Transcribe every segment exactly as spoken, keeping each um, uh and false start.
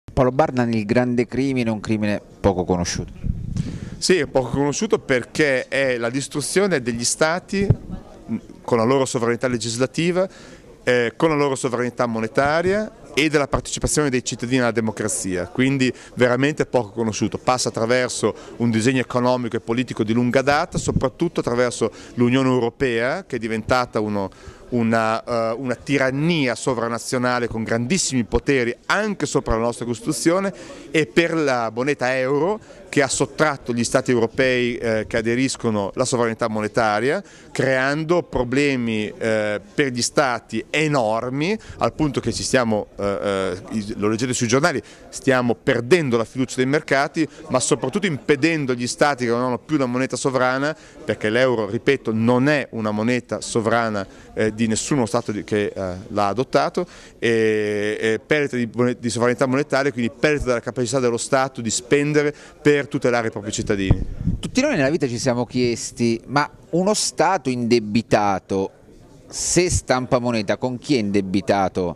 Paolo Bardan, il grande crimine, un crimine poco conosciuto. Sì, è poco conosciuto perché è la distruzione degli stati con la loro sovranità legislativa, eh, con la loro sovranità monetaria e della partecipazione dei cittadini alla democrazia, quindi veramente poco conosciuto. Passa attraverso un disegno economico e politico di lunga data, soprattutto attraverso l'Unione Europea, che è diventata uno, una, uh, una tirannia sovranazionale con grandissimi poteri anche sopra la nostra Costituzione, e per la moneta euro, che ha sottratto gli Stati europei eh, che aderiscono la sovranità monetaria, creando problemi eh, per gli Stati enormi, al punto che ci stiamo, eh, eh, lo leggete sui giornali, stiamo perdendo la fiducia dei mercati, ma soprattutto impedendo agli Stati che non hanno più una moneta sovrana, perché l'euro, ripeto, non è una moneta sovrana eh, di nessuno Stato che eh, l'ha adottato, e, e perdita di, di sovranità monetaria, quindi perdita della capacità dello Stato di spendere per per tutelare i propri cittadini. Tutti noi nella vita ci siamo chiesti, ma uno Stato indebitato, se stampa moneta, con chi è indebitato?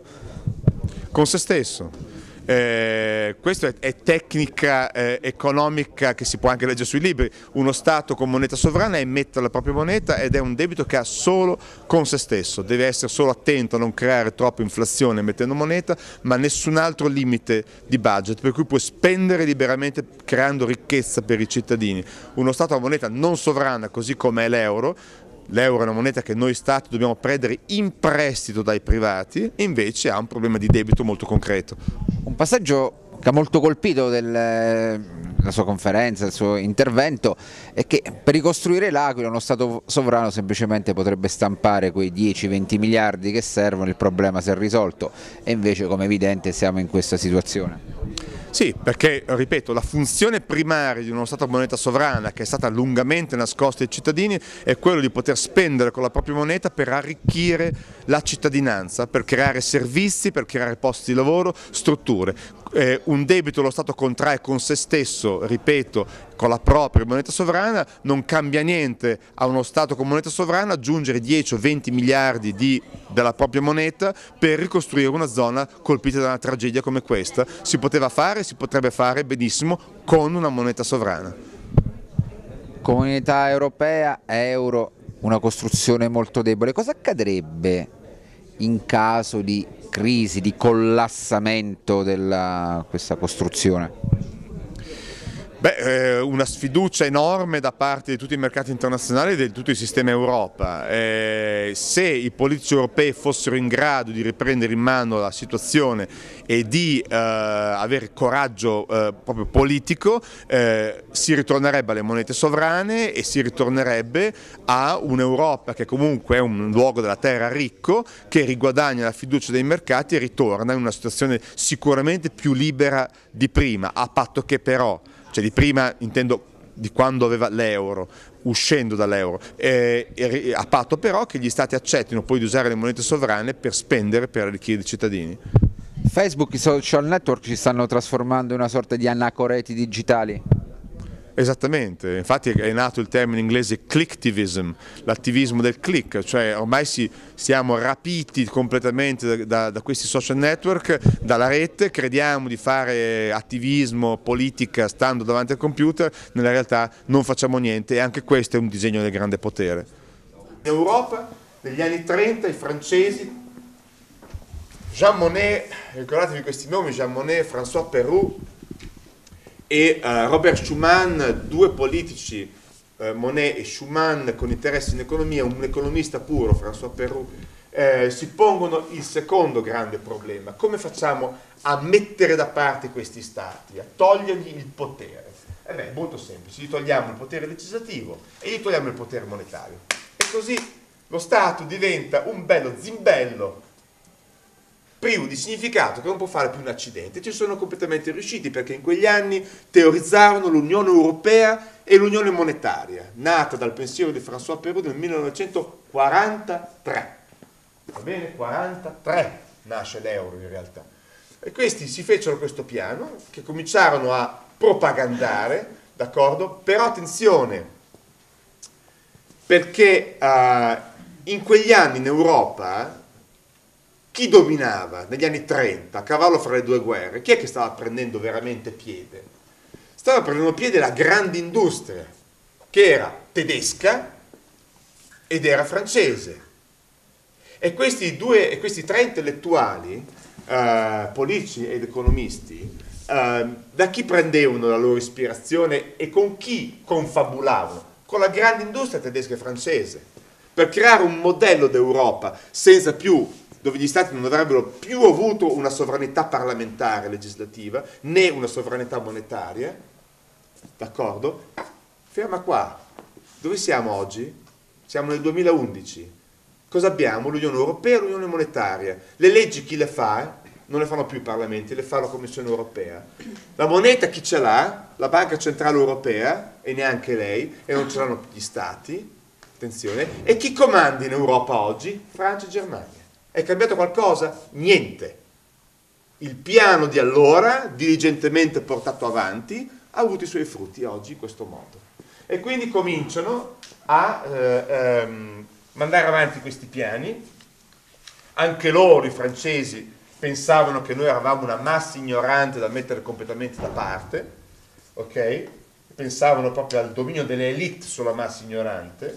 Con se stesso. Eh, questa è, è tecnica eh, economica che si può anche leggere sui libri. Uno Stato con moneta sovrana emette la propria moneta ed è un debito che ha solo con se stesso, deve essere solo attento a non creare troppa inflazione emettendo moneta, ma nessun altro limite di budget, per cui può spendere liberamente creando ricchezza per i cittadini. Uno Stato a moneta non sovrana, così come è l'euro, l'euro è una moneta che noi Stati dobbiamo prendere in prestito dai privati, e invece ha un problema di debito molto concreto. Un passaggio che ha molto colpito della sua conferenza, del suo intervento, è che per ricostruire l'Aquila uno Stato sovrano semplicemente potrebbe stampare quei dieci venti miliardi che servono, il problema si è risolto, e invece, come è evidente, siamo in questa situazione. Sì, perché, ripeto, la funzione primaria di uno Stato a moneta sovrana, che è stata lungamente nascosta ai cittadini, è quello di poter spendere con la propria moneta per arricchire la cittadinanza, per creare servizi, per creare posti di lavoro, strutture. Eh, un debito lo Stato contrae con se stesso, ripeto, con la propria moneta sovrana, non cambia niente a uno Stato con moneta sovrana aggiungere dieci o venti miliardi di, della propria moneta per ricostruire una zona colpita da una tragedia come questa. Si poteva fare, si potrebbe fare benissimo con una moneta sovrana. Comunità europea, euro, una costruzione molto debole. Cosa accadrebbe in caso di crisi, di collassamento di questa costruzione? Beh, eh, una sfiducia enorme da parte di tutti i mercati internazionali e di tutto il sistema Europa. Eh, se i politici europei fossero in grado di riprendere in mano la situazione e di eh, avere coraggio eh, proprio politico, eh, si ritornerebbe alle monete sovrane e si ritornerebbe a un'Europa che comunque è un luogo della terra ricco, che riguadagna la fiducia dei mercati e ritorna in una situazione sicuramente più libera di prima, a patto che però, cioè di prima intendo di quando aveva l'euro, uscendo dall'euro, eh, a patto però che gli Stati accettino poi di usare le monete sovrane per spendere, per arricchire i cittadini. Facebook, i social network ci stanno trasformando in una sorta di anacoreti digitali? Esattamente, infatti è nato il termine inglese clicktivism, l'attivismo del click, cioè ormai si, siamo rapiti completamente da, da, da questi social network, dalla rete, crediamo di fare attivismo, politica stando davanti al computer, nella realtà non facciamo niente, e anche questo è un disegno del grande potere. In Europa, negli anni trenta, i francesi, Jean Monnet, ricordatevi questi nomi, Jean Monnet, François Perroux e uh, Robert Schuman, due politici, uh, Monnet e Schuman, con interessi in economia, un economista puro, François Perroux, eh, si pongono il secondo grande problema: come facciamo a mettere da parte questi stati, a togliergli il potere? Eh beh, molto semplice, gli togliamo il potere legislativo e gli togliamo il potere monetario, e così lo Stato diventa un bello zimbello privo di significato, che non può fare più un accidente. Ci sono completamente riusciti, perché in quegli anni teorizzarono l'Unione Europea e l'Unione Monetaria, nata dal pensiero di François Perroux nel millenovecentoquarantatré. Va bene? quarantatré nasce l'euro in realtà. E questi si fecero questo piano, che cominciarono a propagandare, d'accordo? Però attenzione, perché uh, in quegli anni in Europa chi dominava negli anni trenta, a cavallo fra le due guerre? Chi è che stava prendendo veramente piede? Stava prendendo piede la grande industria, che era tedesca ed era francese. E questi, due, e questi tre intellettuali, eh, politici ed economisti, eh, da chi prendevano la loro ispirazione e con chi confabulavano? Con la grande industria tedesca e francese, per creare un modello d'Europa senza più, dove gli stati non avrebbero più avuto una sovranità parlamentare legislativa, né una sovranità monetaria, d'accordo? Ferma qua. Dove siamo oggi? Siamo nel duemilaundici. Cosa abbiamo? L'Unione Europea e l'Unione Monetaria. Le leggi chi le fa? Non le fanno più i parlamenti, le fa la Commissione Europea. La moneta chi ce l'ha? La Banca Centrale Europea, e neanche lei, e non ce l'hanno più gli stati, attenzione. E chi comanda in Europa oggi? Francia e Germania. È cambiato qualcosa? Niente. Il piano di allora, diligentemente portato avanti, ha avuto i suoi frutti oggi in questo modo. E quindi cominciano a eh, ehm, mandare avanti questi piani. Anche loro, i francesi, pensavano che noi eravamo una massa ignorante da mettere completamente da parte, ok? Pensavano proprio al dominio delle elite sulla massa ignorante.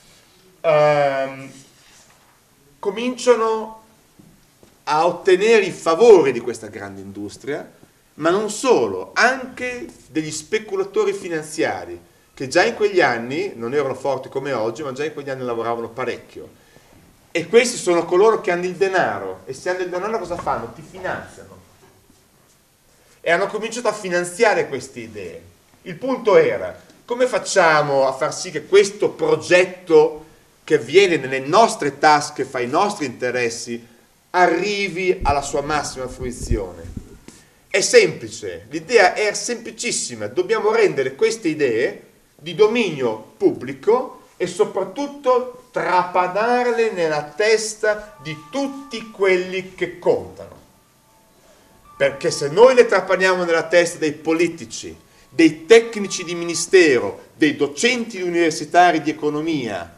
Um, cominciano a ottenere i favori di questa grande industria, ma non solo, anche degli speculatori finanziari, che già in quegli anni non erano forti come oggi, ma già in quegli anni lavoravano parecchio. E questi sono coloro che hanno il denaro, e se hanno il denaro cosa fanno? Ti finanziano. E hanno cominciato a finanziare queste idee. Il punto era, come facciamo a far sì che questo progetto che viene nelle nostre tasche, fa i nostri interessi, arrivi alla sua massima fruizione? È semplice, l'idea è semplicissima, dobbiamo rendere queste idee di dominio pubblico e soprattutto trapanarle nella testa di tutti quelli che contano. Perché se noi le trapaniamo nella testa dei politici, dei tecnici di ministero, dei docenti universitari di economia,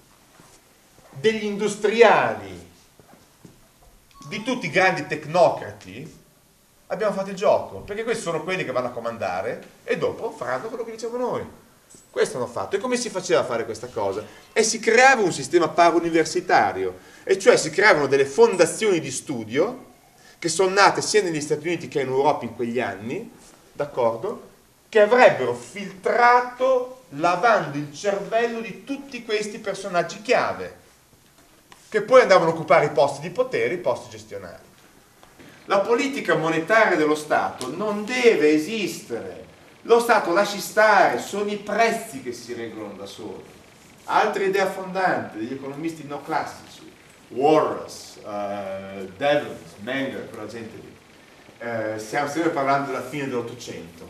degli industriali, di tutti i grandi tecnocrati, abbiamo fatto il gioco, perché questi sono quelli che vanno a comandare e dopo faranno quello che diciamo noi. Questo hanno fatto. E come si faceva a fare questa cosa? E si creava un sistema para-universitario, e cioè si creavano delle fondazioni di studio che sono nate sia negli Stati Uniti che in Europa in quegli anni, d'accordo? Che avrebbero filtrato lavando il cervello di tutti questi personaggi chiave, che poi andavano a occupare i posti di potere, i posti gestionali. La politica monetaria dello Stato non deve esistere. Lo Stato lasci stare, sono i prezzi che si regolano da soli. Altra idea fondante degli economisti neoclassici, Walras, uh, Devons, Menger, quella gente lì. Uh, stiamo sempre parlando della fine dell'Ottocento.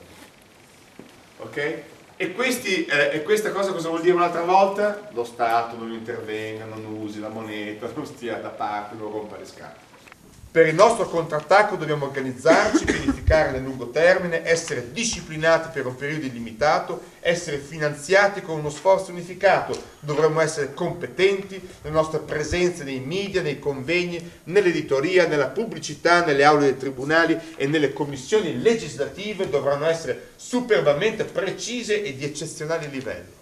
Ok? E, questi, eh, e questa cosa cosa vuol dire un'altra volta? Lo Stato non intervenga, non usi la moneta, non stia da parte, non rompa le scatole. Per il nostro contrattacco dobbiamo organizzarci, pianificare nel lungo termine, essere disciplinati per un periodo illimitato, essere finanziati con uno sforzo unificato. Dovremmo essere competenti, le nostre presenze nei media, nei convegni, nell'editoria, nella pubblicità, nelle aule dei tribunali e nelle commissioni legislative dovranno essere superbamente precise e di eccezionale livello.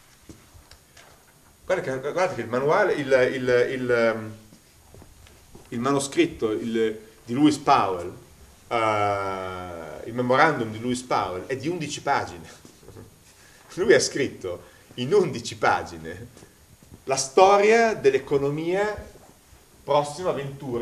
Guarda che, guarda che il manuale, il... il, il il manoscritto il, di Lewis Powell, uh, il memorandum di Lewis Powell è di undici pagine. Lui ha scritto in undici pagine la storia dell'economia prossima avventura